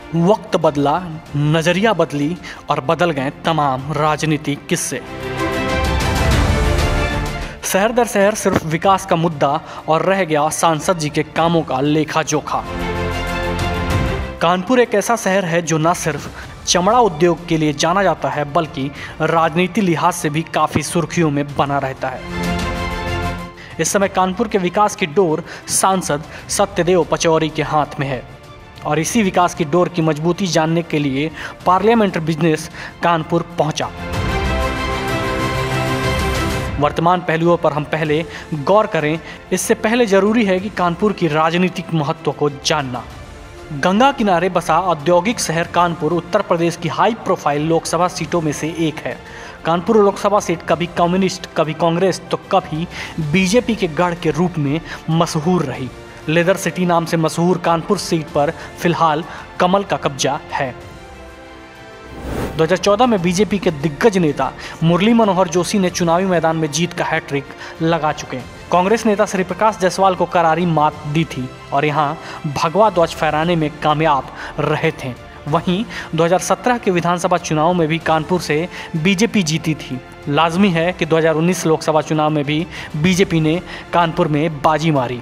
वक्त बदला, नजरिया बदली और बदल गए तमाम राजनीतिक किस्से। शहर दर शहर सिर्फ विकास का मुद्दा और रह गया सांसद जी के कामों का लेखा जोखा। कानपुर एक ऐसा शहर है जो न सिर्फ चमड़ा उद्योग के लिए जाना जाता है बल्कि राजनीति लिहाज से भी काफ़ी सुर्खियों में बना रहता है। इस समय कानपुर के विकास की डोर सांसद सत्यदेव पचौरी के हाथ में है और इसी विकास की डोर की मजबूती जानने के लिए पार्लियामेंट्री बिजनेस कानपुर पहुंचा। वर्तमान पहलुओं पर हम पहले गौर करें, इससे पहले जरूरी है कि कानपुर की राजनीतिक महत्व को जानना। गंगा किनारे बसा औद्योगिक शहर कानपुर उत्तर प्रदेश की हाई प्रोफाइल लोकसभा सीटों में से एक है। कानपुर लोकसभा सीट कभी कम्युनिस्ट, कभी कांग्रेस तो कभी बीजेपी के गढ़ के रूप में मशहूर रही। लेदर सिटी नाम से मशहूर कानपुर सीट पर फिलहाल कमल का कब्जा है। 2014 में बीजेपी के दिग्गज नेता मुरली मनोहर जोशी ने चुनावी मैदान में जीत का हैट्रिक लगा चुके हैं। कांग्रेस नेता श्री प्रकाश जायसवाल को करारी मात दी थी और यहां भगवा ध्वज फहराने में कामयाब रहे थे। वहीं 2017 के विधानसभा चुनाव में भी कानपुर से बीजेपी जीती थी। लाजमी है कि 2019 लोकसभा चुनाव में भी बीजेपी ने कानपुर में बाजी मारी।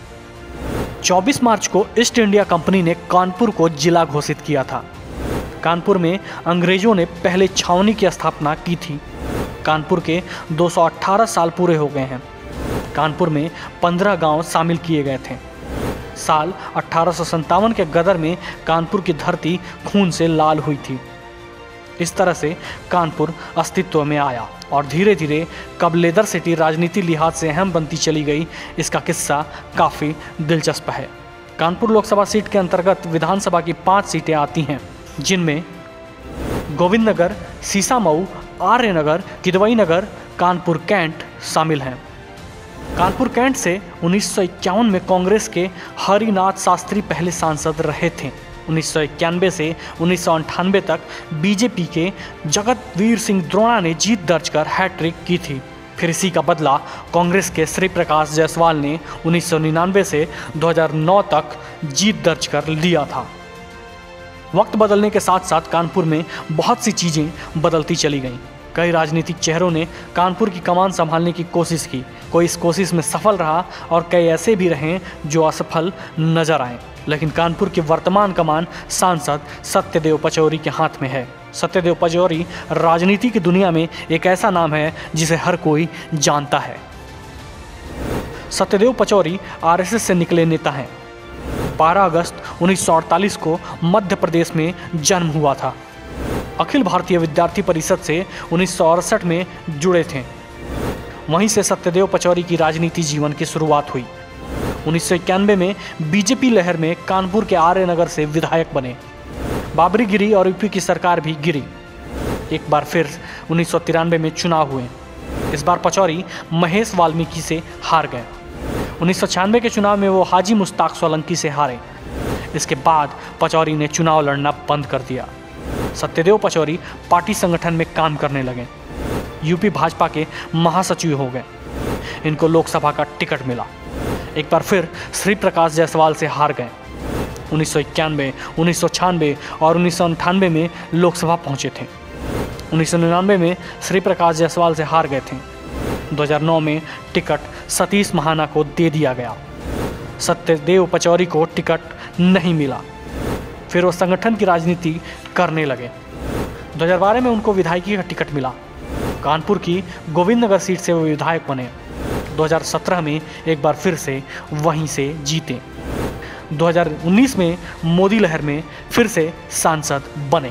24 मार्च को ईस्ट इंडिया कंपनी ने कानपुर को जिला घोषित किया था। कानपुर में अंग्रेजों ने पहले छावनी की स्थापना की थी। कानपुर के 218 साल पूरे हो गए हैं। कानपुर में 15 गांव शामिल किए गए थे। साल 1857 के गदर में कानपुर की धरती खून से लाल हुई थी। इस तरह से कानपुर अस्तित्व में आया और धीरे धीरे कब लेदर सिटी राजनीति लिहाज से अहम बनती चली गई, इसका किस्सा काफ़ी दिलचस्प है। कानपुर लोकसभा सीट के अंतर्गत विधानसभा की 5 सीटें आती हैं, जिनमें गोविंद नगर, सीसामऊ, आर्य नगर, किदवई नगर, कानपुर कैंट शामिल हैं। कानपुर कैंट से 1951 में कांग्रेस के हरिनाथ शास्त्री पहले सांसद रहे थे। 1991 से 1998 तक बीजेपी के जगतवीर सिंह द्रोणा ने जीत दर्ज कर हैट्रिक की थी। फिर इसी का बदला कांग्रेस के श्री प्रकाश जायसवाल ने 1999 से 2009 तक जीत दर्ज कर लिया था। वक्त बदलने के साथ साथ कानपुर में बहुत सी चीज़ें बदलती चली गईं। कई राजनीतिक चेहरों ने कानपुर की कमान संभालने की कोशिश की। कोई इस कोशिश में सफल रहा और कई ऐसे भी रहे जो असफल नजर आए। लेकिन कानपुर की वर्तमान कमान सांसद सत्यदेव पचौरी के हाथ में है। सत्यदेव पचौरी राजनीति की दुनिया में एक ऐसा नाम है जिसे हर कोई जानता है। सत्यदेव पचौरी आरएसएस से निकले नेता हैं। 12 अगस्त 1948 को मध्य प्रदेश में जन्म हुआ था। अखिल भारतीय विद्यार्थी परिषद से 1968 में जुड़े थे। वहीं से सत्यदेव पचौरी की राजनीति जीवन की शुरुआत हुई। 1991 में बीजेपी लहर में कानपुर के आर्य नगर से विधायक बने। बाबरी गिरी और यूपी की सरकार भी गिरी। एक बार फिर 1993 में चुनाव हुए। इस बार पचौरी महेश वाल्मीकि से हार गए। 1996 के चुनाव में वो हाजी मुश्ताक सोलंकी से हारे। इसके बाद पचौरी ने चुनाव लड़ना बंद कर दिया। सत्यदेव पचौरी पार्टी संगठन में काम करने लगे। यूपी भाजपा के महासचिव हो गए। इनको लोकसभा का टिकट मिला। एक बार फिर श्री प्रकाश जायसवाल से हार गए। 1991, 1996 और 1998 में लोकसभा पहुंचे थे। 1999 में श्री प्रकाश जायसवाल से हार गए थे। 2009 में टिकट सतीश महाना को दे दिया गया। सत्यदेव पचौरी को टिकट नहीं मिला। फिर वो संगठन की राजनीति करने लगे। 2012 में उनको विधायकी का टिकट मिला। कानपुर की गोविंद नगर सीट से वो विधायक बने। 2017 में एक बार फिर से वहीं से जीते। 2019 में मोदी लहर में फिर से सांसद बने।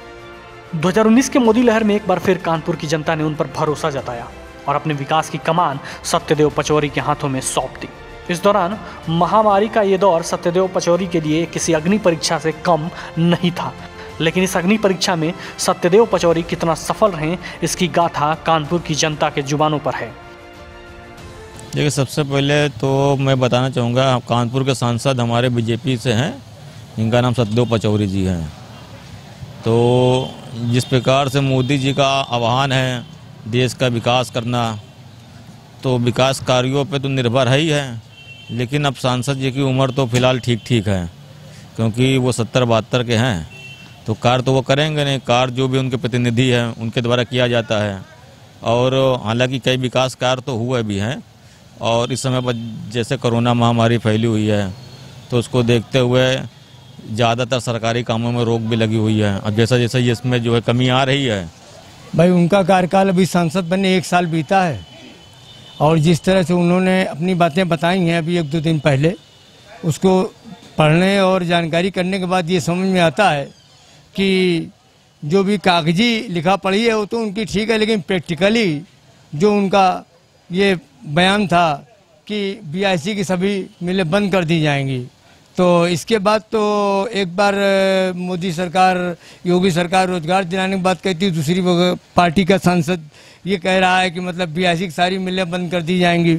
2019 के मोदी लहर में एक बार फिर कानपुर की जनता ने उन पर भरोसा जताया और अपने विकास की कमान सत्यदेव पचौरी के हाथों में सौंप दी। इस दौरान महामारी का ये दौर सत्यदेव पचौरी के लिए किसी अग्नि परीक्षा से कम नहीं था। लेकिन इस अग्नि परीक्षा में सत्यदेव पचौरी कितना सफल रहे, इसकी गाथा कानपुर की जनता के जुबानों पर है। देखिए, सबसे पहले तो मैं बताना चाहूँगा, कानपुर के सांसद हमारे बीजेपी से हैं, इनका नाम सत्यदेव पचौरी जी हैं। तो जिस प्रकार से मोदी जी का आह्वान है देश का विकास करना, तो विकास कार्यों पे तो निर्भर है ही है, लेकिन अब सांसद जी की उम्र तो फिलहाल ठीक ठीक है। क्योंकि वो 70-72 के हैं, तो कार्य तो वो करेंगे नहीं। कार्य जो भी उनके प्रतिनिधि हैं उनके द्वारा किया जाता है। और हालांकि कई विकास कार्य तो हुए भी हैं, और इस समय पर जैसे कोरोना महामारी फैली हुई है तो उसको देखते हुए ज़्यादातर सरकारी कामों में रोक भी लगी हुई है। अब जैसा जैसा इसमें जो है कमी आ रही है। भाई उनका कार्यकाल अभी सांसद बने 1 साल बीता है, और जिस तरह से उन्होंने अपनी बातें बताई हैं अभी 1-2 दिन पहले, उसको पढ़ने और जानकारी करने के बाद ये समझ में आता है कि जो भी कागजी लिखा पढ़ी है वो तो उनकी ठीक है, लेकिन प्रैक्टिकली जो उनका ये बयान था कि BIC की सभी मिलें बंद कर दी जाएंगी, तो इसके बाद तो एक बार मोदी सरकार, योगी सरकार रोजगार दिलाने की बात कहती है, दूसरी पार्टी का सांसद ये कह रहा है कि मतलब BIC की सारी मिलें बंद कर दी जाएंगी।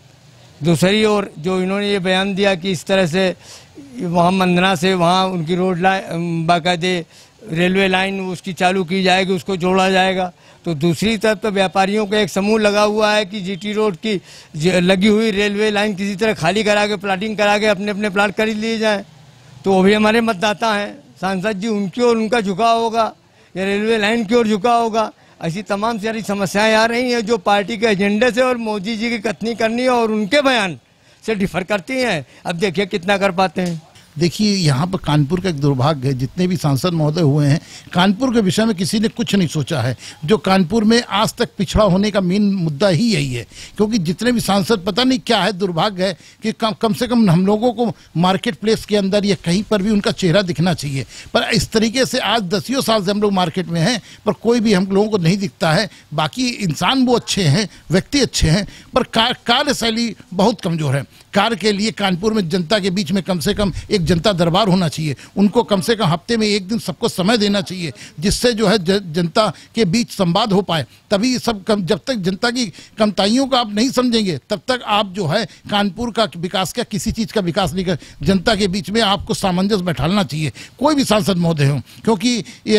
दूसरी ओर जो इन्होंने ये बयान दिया कि इस तरह से वहाँ मंदना से वहाँ उनकी रोड लाइन, बाकायदे रेलवे लाइन उसकी चालू की जाएगी, उसको जोड़ा जाएगा, तो दूसरी तरफ तो व्यापारियों का एक समूह लगा हुआ है कि GT रोड की लगी हुई रेलवे लाइन किसी तरह खाली करा के, प्लाटिंग करा के अपने अपने प्लाट खरीद लिए जाएँ। तो वो भी हमारे मतदाता हैं, सांसद जी उनकी ओर उनका झुकाव होगा या रेलवे लाइन की ओर झुकाव होगा। ऐसी तमाम सारी समस्याएं आ रही हैं जो पार्टी के एजेंडे से और मोदी जी की कथनी करनी और उनके बयान से डिफर करती हैं। अब देखिए कितना कर पाते हैं। देखिए, यहाँ पर कानपुर का एक दुर्भाग्य है, जितने भी सांसद महोदय हुए हैं कानपुर के विषय में किसी ने कुछ नहीं सोचा है। जो कानपुर में आज तक पिछड़ा होने का मेन मुद्दा ही यही है, क्योंकि जितने भी सांसद, पता नहीं क्या है, दुर्भाग्य है कि कम से कम हम लोगों को मार्केट प्लेस के अंदर या कहीं पर भी उनका चेहरा दिखना चाहिए। पर इस तरीके से आज 10 साल से हम लोग मार्केट में हैं, पर कोई भी हम लोगों को नहीं दिखता है। बाकी इंसान वो अच्छे हैं, व्यक्ति अच्छे हैं, पर कार्यशैली बहुत कमज़ोर है। कार्य के लिए कानपुर में जनता के बीच में कम से कम एक जनता दरबार होना चाहिए। उनको कम से कम हफ्ते में 1 दिन सबको समय देना चाहिए, जिससे जो है जनता के बीच संवाद हो पाए। तभी सब जब तक जनता की कमताइयों को आप नहीं समझेंगे तब तक आप जो है कानपुर का विकास का, किसी चीज़ का विकास नहीं कर। जनता के बीच में आपको सामंजस्य बैठाना चाहिए, कोई भी सांसद महोदय हो, क्योंकि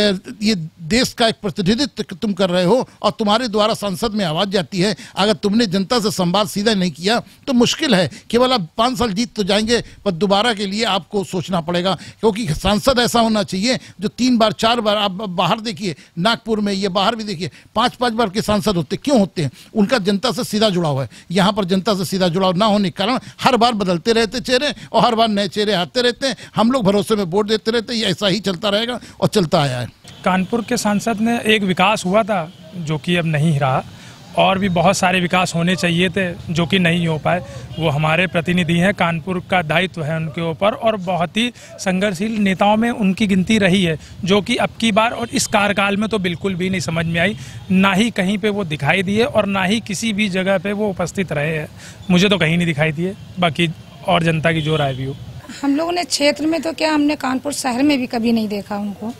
ये देश का एक प्रतिनिधित्व तुम कर रहे हो और तुम्हारे द्वारा संसद में आवाज़ जाती है। अगर तुमने जनता से संवाद सीधा नहीं किया तो मुश्किल है। केवल आप 5 साल जीत तो जाएंगे, पर दोबारा के लिए आपको सोचना पड़ेगा, क्योंकि सांसद ऐसा होना चाहिए जो 3 बार 4 बार, आप बाहर देखिए नागपुर में, ये बाहर भी देखिए 5-5 बार के सांसद होते। क्यों होते हैं? उनका जनता से सीधा जुड़ाव है। यहाँ पर जनता से सीधा जुड़ाव ना होने के कारण हर बार बदलते रहते चेहरे और हर बार नए चेहरे आते रहते हैं। हम लोग भरोसे में वोट देते रहते हैं। ये ऐसा ही चलता रहेगा और चलता आया है। कानपुर के सांसद ने एक विकास हुआ था जो कि अब नहीं रहा, और भी बहुत सारे विकास होने चाहिए थे जो कि नहीं हो पाए। वो हमारे प्रतिनिधि हैं, कानपुर का दायित्व है उनके ऊपर, और बहुत ही संघर्षशील नेताओं में उनकी गिनती रही है, जो कि अब की बार और इस कार्यकाल में तो बिल्कुल भी नहीं समझ में आई। ना ही कहीं पे वो दिखाई दिए और ना ही किसी भी जगह पे वो उपस्थित रहे हैं। मुझे तो कहीं नहीं दिखाई दिए, बाकी और जनता की जो राय भी हो। हम लोगों ने क्षेत्र में तो क्या, हमने कानपुर शहर में भी कभी नहीं देखा उनको।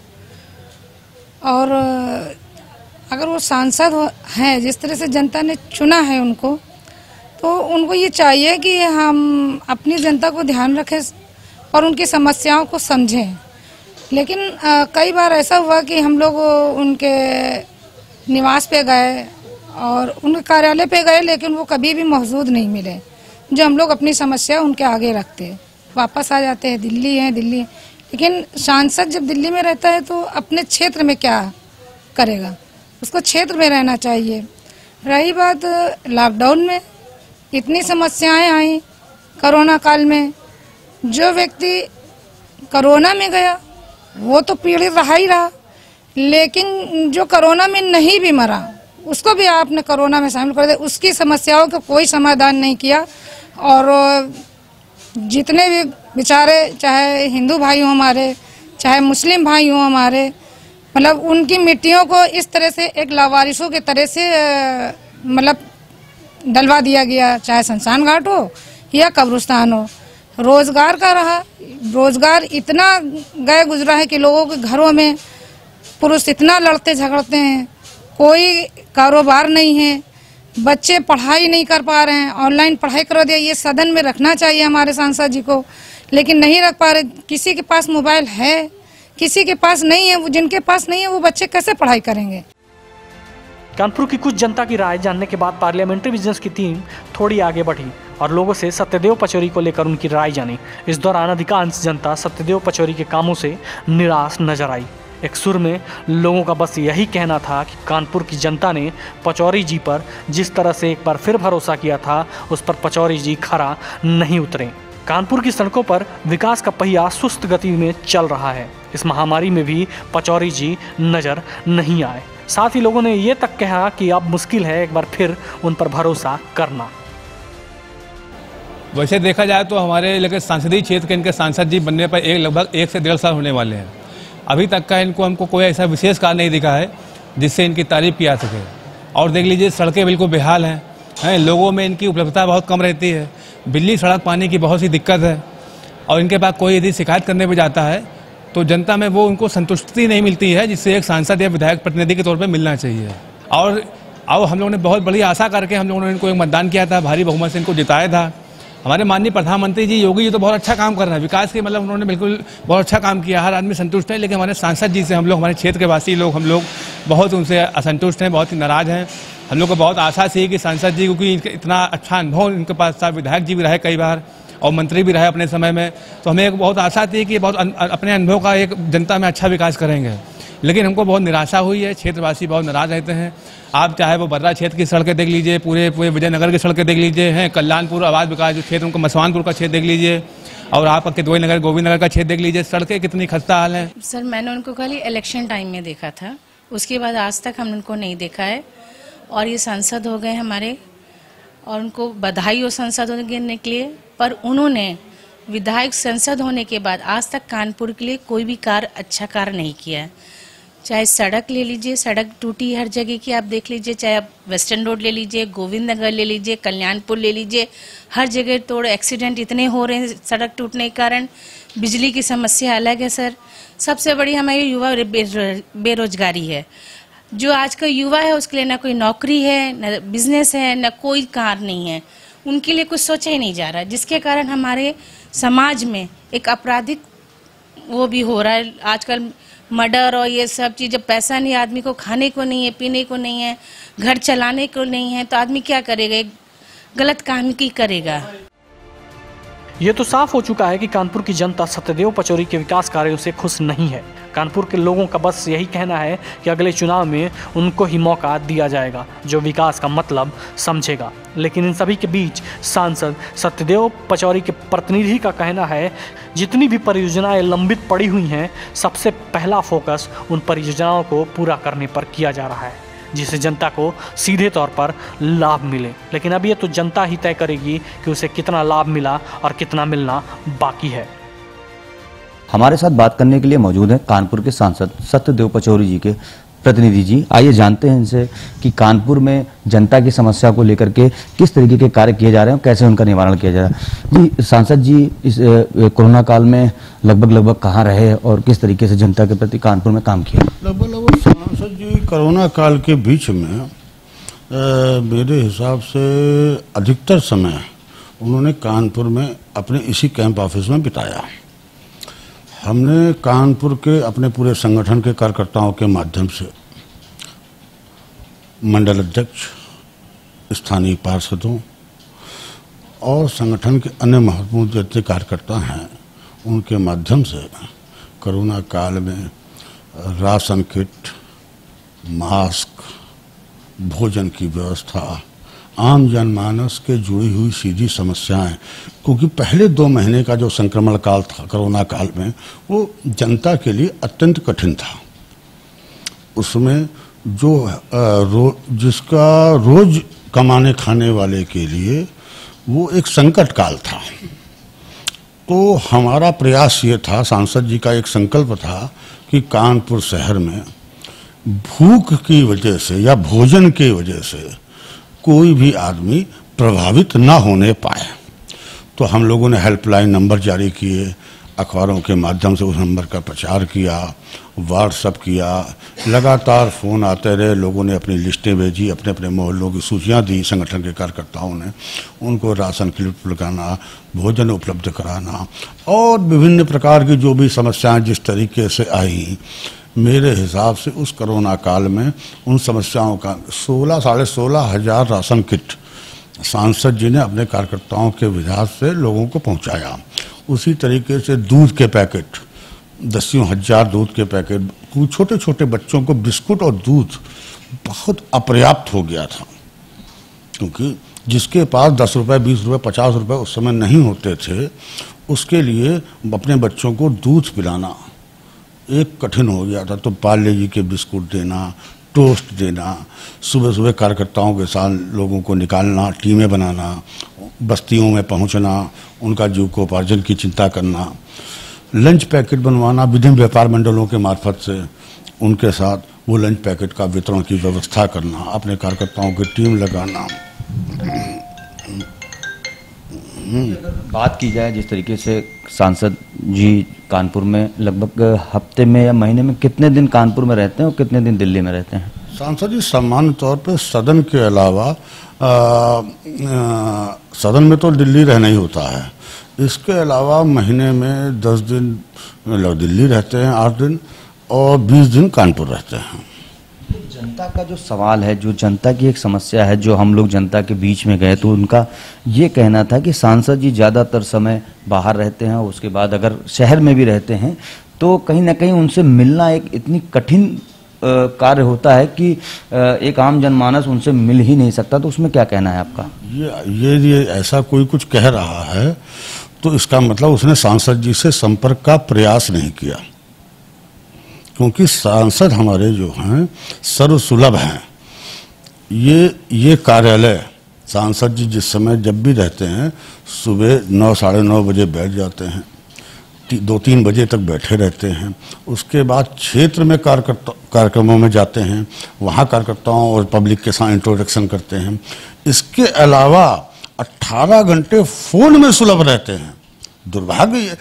और अगर वो सांसद हैं, जिस तरह से जनता ने चुना है उनको, तो उनको ये चाहिए कि हम अपनी जनता को ध्यान रखें और उनकी समस्याओं को समझें। लेकिन कई बार ऐसा हुआ कि हम लोग उनके निवास पे गए और उनके कार्यालय पे गए, लेकिन वो कभी भी मौजूद नहीं मिले। जो हम लोग अपनी समस्या उनके आगे रखते वापस आ जाते हैं, दिल्ली है दिल्ली। लेकिन सांसद जब दिल्ली में रहता है तो अपने क्षेत्र में क्या करेगा, उसको क्षेत्र में रहना चाहिए। रही बात लॉकडाउन में, इतनी समस्याएं आई कोरोना काल में। जो व्यक्ति कोरोना में गया वो तो पीड़ित रहा ही रहा, लेकिन जो कोरोना में नहीं भी मरा उसको भी आपने कोरोना में शामिल कर दिया। उसकी समस्याओं का कोई समाधान नहीं किया। और जितने भी बेचारे, चाहे हिंदू भाई हों हमारे, चाहे मुस्लिम भाई हों हमारे, मतलब उनकी मिट्टियों को इस तरह से एक लावारिसों के तरह से मतलब डलवा दिया गया, चाहे शमशान घाट हो या कब्रिस्तान हो। रोजगार का रहा, रोजगार इतना गए गुजरा है कि लोगों के घरों में पुरुष इतना लड़ते झगड़ते हैं, कोई कारोबार नहीं है, बच्चे पढ़ाई नहीं कर पा रहे हैं, ऑनलाइन पढ़ाई करा दिया। ये सदन में रखना चाहिए हमारे सांसद जी को, लेकिन नहीं रख पा रहे। किसी के पास मोबाइल है, किसी के पास नहीं है। वो जिनके पास नहीं है वो बच्चे कैसे पढ़ाई करेंगे। कानपुर की कुछ जनता की राय जानने के बाद पार्लियामेंट्री विजिलेंस की टीम थोड़ी आगे बढ़ी और लोगों से सत्यदेव पचौरी को लेकर उनकी राय जानी। इस दौरान अधिकांश जनता सत्यदेव पचौरी के कामों से निराश नजर आई। एक सुर में लोगों का बस यही कहना था कि कानपुर की जनता ने पचौरी जी पर जिस तरह से एक बार फिर भरोसा किया था, उस पर पचौरी जी खरा नहीं उतरे। कानपुर की सड़कों पर विकास का पहिया सुस्त गति में चल रहा है। इस महामारी में भी पचौरी जी नजर नहीं आए। साथ ही लोगों ने ये तक कहा कि अब मुश्किल है एक बार फिर उन पर भरोसा करना। वैसे देखा जाए तो हमारे लेकिन संसदीय क्षेत्र के इनके सांसद जी बनने पर लगभग 1 से 1.5 साल होने वाले हैं। अभी तक का हमको कोई ऐसा विशेष कार्य नहीं दिखा है जिससे इनकी तारीफ की जा सके। और देख लीजिए सड़कें बिल्कुल बेहाल हैं, लोगों में इनकी उपलब्धता बहुत कम रहती है, बिजली सड़क पानी की बहुत सी दिक्कत है। और इनके पास कोई यदि शिकायत करने पर जाता है तो जनता में वो उनको संतुष्टि नहीं मिलती है, जिससे एक सांसद या विधायक प्रतिनिधि के तौर पर मिलना चाहिए। और हम लोगों ने बहुत बड़ी आशा करके हम लोगों ने इनको एक मतदान किया था, भारी बहुमत से इनको जिताया था। हमारे माननीय प्रधानमंत्री जी योगी जी तो बहुत अच्छा काम कर रहे हैं, विकास के मतलब उन्होंने बिल्कुल बहुत अच्छा काम किया, हर आदमी संतुष्ट है। लेकिन हमारे सांसद जी से हम लोग, हमारे क्षेत्र के वासी लोग, हम लोग बहुत उनसे असंतुष्ट हैं, बहुत ही नाराज हैं। हम लोग को बहुत आशा थी कि सांसद जी, क्योंकि इतना अच्छा अनुभव इनके पास था, विधायक जी भी रहे कई बार और मंत्री भी रहे अपने समय में, तो हमें एक बहुत आशा थी कि बहुत अपने अनुभव का एक जनता में अच्छा विकास करेंगे। लेकिन हमको बहुत निराशा हुई है, क्षेत्रवासी बहुत नाराज रहते हैं। आप चाहे वो बर्रा क्षेत्र की सड़कें देख लीजिए, पूरे विजयनगर की सड़कें देख लीजिए, हैं कल्याणपुर आवास विकास जो क्षेत्र उनको मसवानपुर का क्षेत्र देख लीजिए, और आप किदवई नगर गोविंद नगर का क्षेत्र देख लीजिए, सड़कें कितनी खस्ता हाल है। सर मैंने उनको खाली इलेक्शन टाइम में देखा था, उसके बाद आज तक हम उनको नहीं देखा है। और ये सांसद हो गए हमारे, और उनको बधाई हो सांसद होने के लिए, पर उन्होंने विधायक सांसद होने के बाद आज तक कानपुर के लिए कोई भी कार्य, अच्छा कार्य नहीं किया है। चाहे सड़क ले लीजिए, सड़क टूटी हर जगह की आप देख लीजिए, चाहे आप वेस्टर्न रोड ले लीजिए, गोविंद नगर ले लीजिए, कल्याणपुर ले लीजिए, हर जगह तोड़ एक्सीडेंट इतने हो रहे हैं सड़क टूटने के कारण। बिजली की समस्या अलग है सर। सबसे बड़ी हमारी युवा बेरोजगारी है। जो आज का युवा है उसके लिए ना कोई नौकरी है, न बिजनेस है, न कोई कार्य नहीं है, उनके लिए कुछ सोचा ही नहीं जा रहा, जिसके कारण हमारे समाज में एक आपराधिक वो भी हो रहा है आजकल, मर्डर और ये सब चीज़। जब पैसा नहीं, आदमी को खाने को नहीं है, पीने को नहीं है, घर चलाने को नहीं है, तो आदमी क्या करेगा, एक गलत काम की करेगा। ये तो साफ हो चुका है कि कानपुर की जनता सत्यदेव पचौरी के विकास कार्यों से खुश नहीं है। कानपुर के लोगों का बस यही कहना है कि अगले चुनाव में उनको ही मौका दिया जाएगा जो विकास का मतलब समझेगा। लेकिन इन सभी के बीच सांसद सत्यदेव पचौरी के प्रतिनिधि का कहना है, जितनी भी परियोजनाएं लंबित पड़ी हुई हैं, सबसे पहला फोकस उन परियोजनाओं को पूरा करने पर किया जा रहा है, जिससे जनता को सीधे तौर पर लाभ मिले। लेकिन अब ये तो जनता ही तय करेगी कि उसे कितना लाभ मिला और कितना मिलना बाकी है। हमारे साथ बात करने के लिए मौजूद हैं कानपुर के सांसद सत्यदेव पचौरी जी के प्रतिनिधि जी। आइए जानते हैं इनसे कि कानपुर में जनता की समस्या को लेकर के किस तरीके के कार्य किए जा रहे हैं, कैसे उनका निवारण किया जा रहा है। जी सांसद जी, इस कोरोना काल में लगभग कहाँ रहे और किस तरीके से जनता के प्रति कानपुर में काम किया? लगभग सांसद जी कोरोना काल के बीच में मेरे हिसाब से अधिकतर समय उन्होंने कानपुर में अपने इसी कैंप ऑफिस में बिताया। हमने कानपुर के अपने पूरे संगठन के कार्यकर्ताओं के माध्यम से मंडल अध्यक्ष, स्थानीय पार्षदों और संगठन के अन्य महत्वपूर्ण जितने कार्यकर्ता हैं, उनके माध्यम से कोरोना काल में राशन किट, मास्क, भोजन की व्यवस्था, आम जनमानस के जुड़ी हुई सीधी समस्याएं, क्योंकि पहले 2 महीने का जो संक्रमण काल था कोरोना काल में, वो जनता के लिए अत्यंत कठिन था। उसमें जो जिसका रोज कमाने खाने वाले के लिए वो एक संकट काल था। तो हमारा प्रयास ये था, सांसद जी का एक संकल्प था कि कानपुर शहर में भूख की वजह से या भोजन की वजह से कोई भी आदमी प्रभावित ना होने पाए। तो हम लोगों ने हेल्पलाइन नंबर जारी किए, अखबारों के माध्यम से उस नंबर का प्रचार किया, व्हाट्सएप किया, लगातार फ़ोन आते रहे, लोगों ने अपनी लिस्टें भेजी, अपने अपने मोहल्लों की सूचियां दी संगठन के कार्यकर्ताओं ने, उनको राशन किट लगाना, भोजन उपलब्ध कराना और विभिन्न प्रकार की जो भी समस्याएं जिस तरीके से आई, मेरे हिसाब से उस कोरोना काल में उन समस्याओं का 16 साढ़े 16 हज़ार राशन किट सांसद जी ने अपने कार्यकर्ताओं के विधान से लोगों को पहुंचाया। उसी तरीके से दूध के पैकेट, दसियों हजार दूध के पैकेट, छोटे छोटे बच्चों को बिस्कुट और दूध बहुत अपर्याप्त हो गया था, क्योंकि जिसके पास 10 रुपये, 20 रुपये, 50 रुपये उस समय नहीं होते थे, उसके लिए अपने बच्चों को दूध पिलाना एक कठिन हो गया था। तो पार्ले जी के बिस्कुट देना, टोस्ट देना, सुबह सुबह कार्यकर्ताओं के साथ लोगों को निकालना, टीमें बनाना, बस्तियों में पहुंचना, उनका जीविकोपार्जन की चिंता करना, लंच पैकेट बनवाना विभिन्न व्यापार मंडलों के मार्फत से, उनके साथ वो लंच पैकेट का वितरण की व्यवस्था करना, अपने कार्यकर्ताओं की टीम लगाना। बात की जाए जिस तरीके से सांसद जी कानपुर में लगभग हफ्ते में या महीने में कितने दिन कानपुर में रहते हैं और कितने दिन दिल्ली में रहते हैं? सांसद जी सामान्य तौर पर सदन के अलावा सदन में तो दिल्ली रहना ही होता है, इसके अलावा महीने में 10 दिन दिल्ली रहते हैं, 8 दिन, और 20 दिन कानपुर रहते हैं। जनता का जो सवाल है, जो जनता की एक समस्या है, जो हम लोग जनता के बीच में गए तो उनका ये कहना था कि सांसद जी ज़्यादातर समय बाहर रहते हैं, उसके बाद अगर शहर में भी रहते हैं तो कहीं ना कहीं उनसे मिलना एक इतनी कठिन कार्य होता है कि एक आम जनमानस उनसे मिल ही नहीं सकता। तो उसमें क्या कहना है आपका? ये ऐसा कोई कुछ कह रहा है तो इसका मतलब उसने सांसद जी से संपर्क का प्रयास नहीं किया, क्योंकि सांसद हमारे जो हैं सर्वसुलभ हैं। ये कार्यालय सांसद जी जिस समय जब भी रहते हैं सुबह 9, साढ़े 9 बजे बैठ जाते हैं, 2-3 बजे तक बैठे रहते हैं। उसके बाद क्षेत्र में कार्यक्रमों में जाते हैं, वहाँ कार्यकर्ताओं और पब्लिक के साथ इंट्रोडक्शन करते हैं। इसके अलावा 18 घंटे फोन में सुलभ रहते हैं। दुर्भाग्य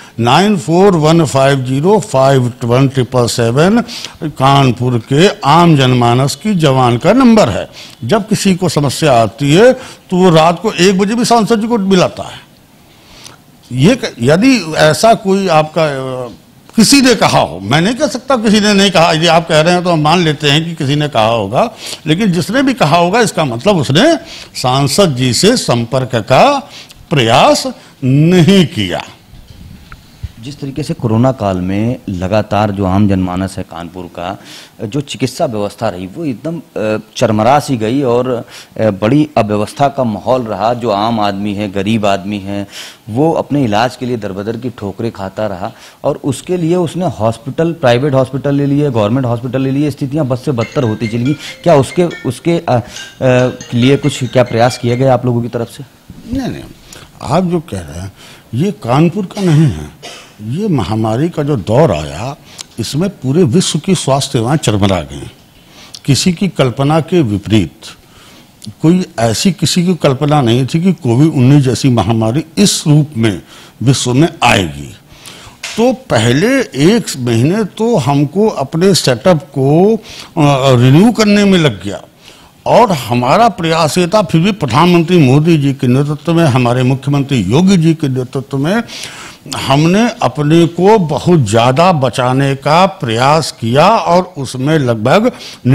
9415051777 कानपुर के आम जनमानस की जवान का नंबर है। जब किसी को समस्या आती है तो वो रात को 1 बजे भी सांसद जी को मिलाता है। ये यदि ऐसा कोई आपका किसी ने कहा हो, मैं नहीं कह सकता किसी ने नहीं कहा, यदि आप कह रहे हैं तो हम मान लेते हैं कि किसी ने कहा होगा, लेकिन जिसने भी कहा होगा इसका मतलब उसने सांसद जी से संपर्क का प्रयास नहीं किया। जिस तरीके से कोरोना काल में लगातार जो आम जनमानस है कानपुर का, जो चिकित्सा व्यवस्था रही वो एकदम चरमरा सी गई और बड़ी अव्यवस्था का माहौल रहा। जो आम आदमी है, गरीब आदमी है, वो अपने इलाज के लिए दरबदर की ठोकरें खाता रहा और उसके लिए उसने हॉस्पिटल, प्राइवेट हॉस्पिटल ले लिए, गवर्नमेंट हॉस्पिटल ले लिए, स्थितियाँ बद से बदतर होती चली गई। क्या उसके लिए कुछ क्या प्रयास किए गए आप लोगों की तरफ से? नहीं, आप जो कह रहे हैं ये कानपुर का नहीं है। ये महामारी का जो दौर आया इसमें पूरे विश्व की स्वास्थ्य सेवाएं चरमरा गई, किसी की कल्पना के विपरीत। कोई ऐसी किसी की कल्पना नहीं थी कि कोविड-19 जैसी महामारी इस रूप में विश्व में आएगी। तो पहले 1 महीने तो हमको अपने सेटअप को रिन्यू करने में लग गया और हमारा प्रयास ये था, फिर भी प्रधानमंत्री मोदी जी के नेतृत्व में, हमारे मुख्यमंत्री योगी जी के नेतृत्व में हमने अपने को बहुत ज़्यादा बचाने का प्रयास किया और उसमें लगभग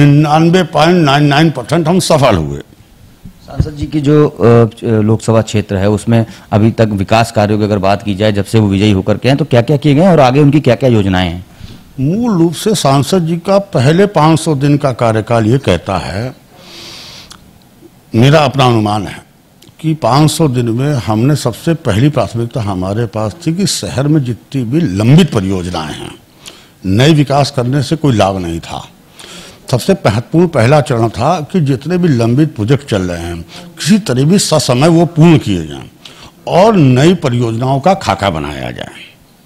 99.99% हम सफल हुए। सांसद जी की जो लोकसभा क्षेत्र है उसमें अभी तक विकास कार्यों की अगर बात की जाए, जब से वो विजयी होकर के हैं, तो क्या क्या किए गए और आगे उनकी क्या क्या योजनाएं हैं? मूल रूप से सांसद जी का पहले 500 दिन का कार्यकाल ये कहता है, मेरा अपना अनुमान है कि 500 दिन में हमने सबसे पहली प्राथमिकता हमारे पास थी कि शहर में जितनी भी लंबित परियोजनाएं हैं, नए विकास करने से कोई लाभ नहीं था। सबसे महत्वपूर्ण पहला चरण था कि जितने भी लंबित प्रोजेक्ट चल रहे हैं किसी तरह भी ससमय वो पूर्ण किए जाएं और नई परियोजनाओं का खाका बनाया जाए।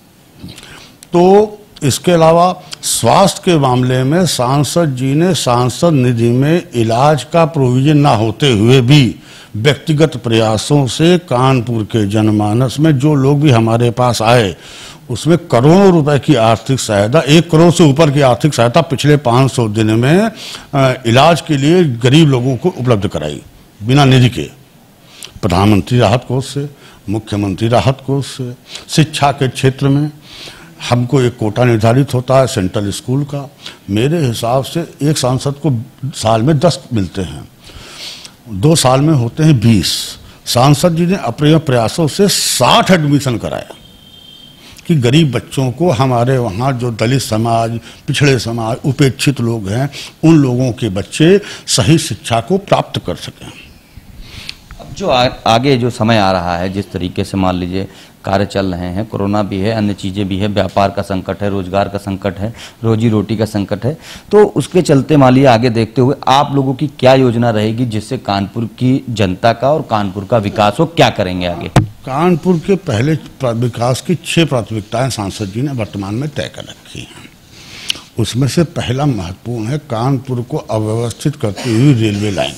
तो इसके अलावा स्वास्थ्य के मामले में सांसद जी ने सांसद निधि में इलाज का प्रोविजन ना होते हुए भी व्यक्तिगत प्रयासों से कानपुर के जनमानस में जो लोग भी हमारे पास आए उसमें करोड़ों रुपए की आर्थिक सहायता, 1 करोड़ से ऊपर की आर्थिक सहायता पिछले 500 दिन में इलाज के लिए गरीब लोगों को उपलब्ध कराई बिना निधि के। प्रधानमंत्री राहत कोष से, मुख्यमंत्री राहत कोष से। शिक्षा के क्षेत्र में हमको एक कोटा निर्धारित होता है सेंट्रल स्कूल का, मेरे हिसाब से एक सांसद को साल में 10 मिलते हैं, 2 साल में होते हैं 20, सांसद जी ने अपने प्रयासों से 60 एडमिशन कराया कि गरीब बच्चों को, हमारे वहाँ जो दलित समाज, पिछड़े समाज, उपेक्षित लोग हैं, उन लोगों के बच्चे सही शिक्षा को प्राप्त कर सकें। अब जो आगे जो समय आ रहा है, जिस तरीके से मान लीजिए कार्य चल रहे हैं, कोरोना भी है, अन्य चीज़ें भी है, व्यापार का संकट है, रोजगार का संकट है, रोजी रोटी का संकट है, तो उसके चलते मान लीजिए आगे देखते हुए आप लोगों की क्या योजना रहेगी जिससे कानपुर की जनता का और कानपुर का विकास हो, क्या करेंगे आगे? कानपुर के पहले विकास की 6 प्राथमिकताएं सांसद जी ने वर्तमान में तय कर रखी हैं। उसमें से पहला महत्वपूर्ण है कानपुर को अव्यवस्थित करती हुई रेलवे लाइन।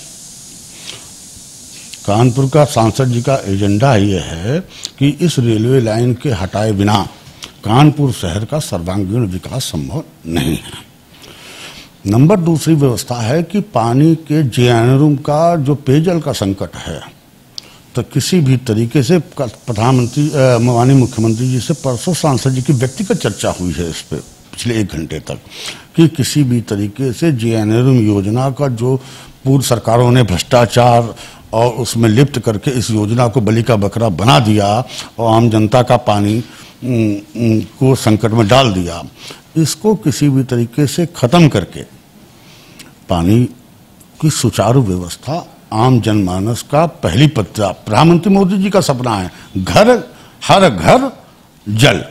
कानपुर का सांसद जी का एजेंडा ये है कि इस रेलवे लाइन के हटाए बिना कानपुर शहर का सर्वांगीण विकास संभव नहीं है। नंबर दूसरी व्यवस्था है कि पानी के जेएनएम का जो पेयजल का संकट है, तो किसी भी तरीके से प्रधानमंत्री माननीय मुख्यमंत्री जी से परसों सांसद जी की व्यक्तिगत चर्चा हुई है इस पर पिछले 1 घंटे तक, कि किसी भी तरीके से जेएनएम योजना का जो पूर्व सरकारों ने भ्रष्टाचार और उसमें लिप्त करके इस योजना को बलि का बकरा बना दिया और आम जनता का पानी को संकट में डाल दिया, इसको किसी भी तरीके से खत्म करके पानी की सुचारू व्यवस्था आम जनमानस का पहली पत्रा, प्रधानमंत्री मोदी जी का सपना है, घर हर घर जल,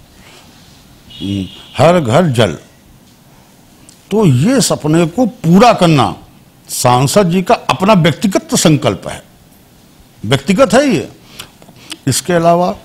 हर घर जल। तो ये सपने को पूरा करना सांसद जी का अपना व्यक्तिगत संकल्प है, व्यक्तिगत है ये। इसके अलावा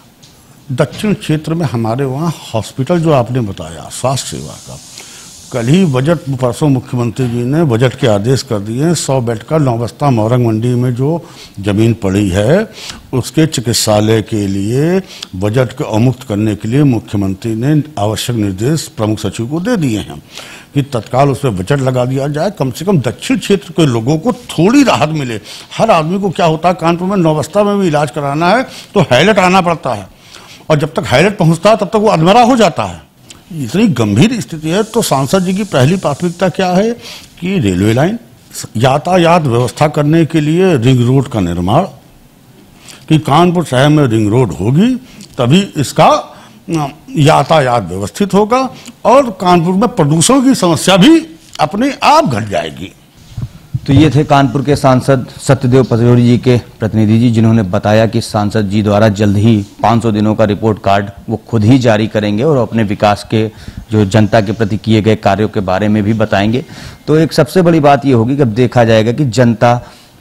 दक्षिण क्षेत्र में हमारे वहाँ हॉस्पिटल जो आपने बताया स्वास्थ्य सेवा का, कल ही बजट परसों मुख्यमंत्री जी ने बजट के आदेश कर दिए हैं। 100 बेड का नौबस्ता मोरंग मंडी में जो जमीन पड़ी है उसके चिकित्सालय के लिए बजट को अवमुक्त करने के लिए मुख्यमंत्री ने आवश्यक निर्देश प्रमुख सचिव को दे दिए हैं कि तत्काल उस पर बजट लगा दिया जाए, कम से कम दक्षिण क्षेत्र के लोगों को थोड़ी राहत मिले। हर आदमी को क्या होता है, कानपुर में नौबस्ता में भी इलाज कराना है तो हैलट आना पड़ता है, और जब तक हैलट पहुंचता है तब तक वो अधमरा हो जाता है। इतनी गंभीर स्थिति है। तो सांसद जी की पहली प्राथमिकता क्या है कि रेलवे लाइन, यातायात व्यवस्था करने के लिए रिंग रोड का निर्माण, कि कानपुर शहर में रिंग रोड होगी तभी इसका यातायात व्यवस्थित होगा और कानपुर में प्रदूषण की समस्या भी अपने आप घट जाएगी। तो ये थे कानपुर के सांसद सत्यदेव पचौरी जी के प्रतिनिधि जी, जिन्होंने बताया कि सांसद जी द्वारा जल्द ही 500 दिनों का रिपोर्ट कार्ड वो खुद ही जारी करेंगे और अपने विकास के जो जनता के प्रति किए गए कार्यों के बारे में भी बताएंगे। तो एक सबसे बड़ी बात ये होगी कि अब देखा जाएगा कि जनता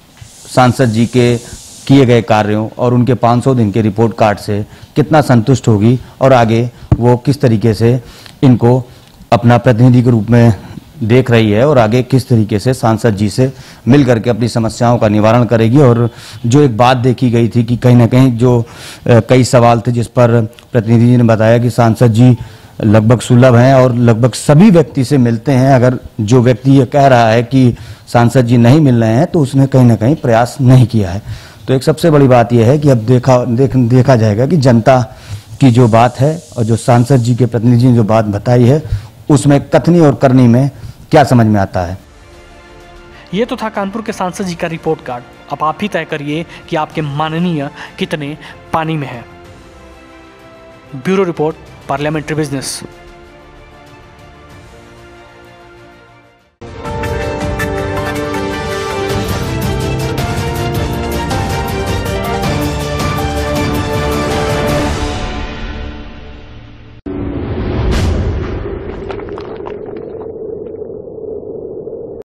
सांसद जी के किए गए कार्यों और उनके 500 दिन के रिपोर्ट कार्ड से कितना संतुष्ट होगी और आगे वो किस तरीके से इनको अपना प्रतिनिधि के रूप में देख रही है और आगे किस तरीके से सांसद जी से मिल करके अपनी समस्याओं का निवारण करेगी। और जो एक बात देखी गई थी कि कहीं ना कहीं जो कई सवाल थे जिस पर प्रतिनिधि जी ने बताया कि सांसद जी लगभग सुलभ हैं और लगभग सभी व्यक्ति से मिलते हैं। अगर जो व्यक्ति ये कह रहा है कि सांसद जी नहीं मिल रहे हैं तो उसने कहीं ना कहीं प्रयास नहीं किया है। तो एक सबसे बड़ी बात यह है कि अब देखा जाएगा कि जनता की जो बात है और जो सांसद जी के प्रतिनिधि ने जो बात बताई है उसमें कथनी और करनी में क्या समझ में आता है। ये तो था कानपुर के सांसद जी का रिपोर्ट कार्ड। अब आप ही तय करिए कि आपके माननीय कितने पानी में है। Bureau report, parliamentary business.